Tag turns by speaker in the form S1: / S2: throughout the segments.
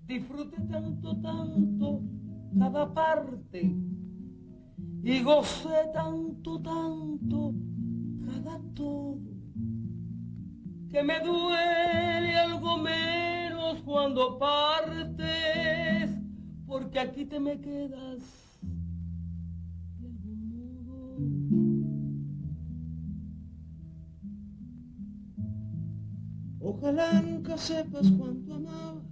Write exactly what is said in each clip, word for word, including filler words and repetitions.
S1: disfruté tanto, tanto cada parte y gocé tanto, tanto cada todo, que me duele algo menos cuando partes, porque aquí te me quedas de algún modo.
S2: Ojalá nunca sepas cuánto amaba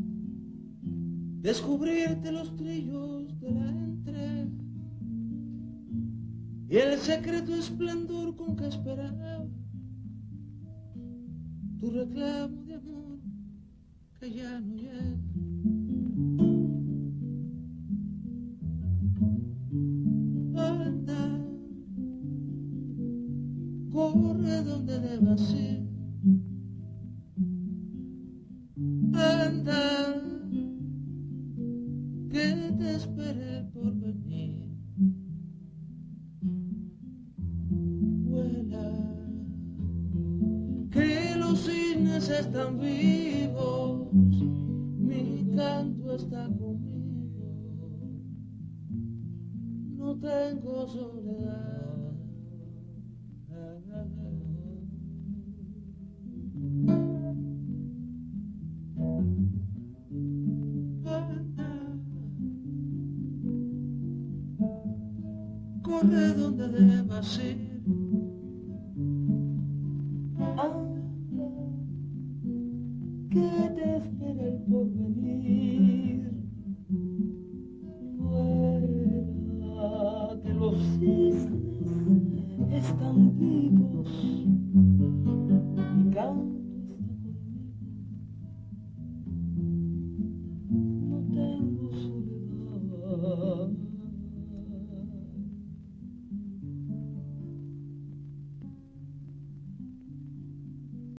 S2: descubrirte los trillos de la entrega y el secreto esplendor con que esperaba tu reclamo de amor que ya no llega. Anda, corre donde debas ir. Anda, que te espere el porvenir. Vuela, que los cisnes están vivos, mi canto está conmigo, no tengo soledad. Corre donde debas ir.
S1: Anda, que te espera el porvenir. Vuela, que los cisnes están vivos,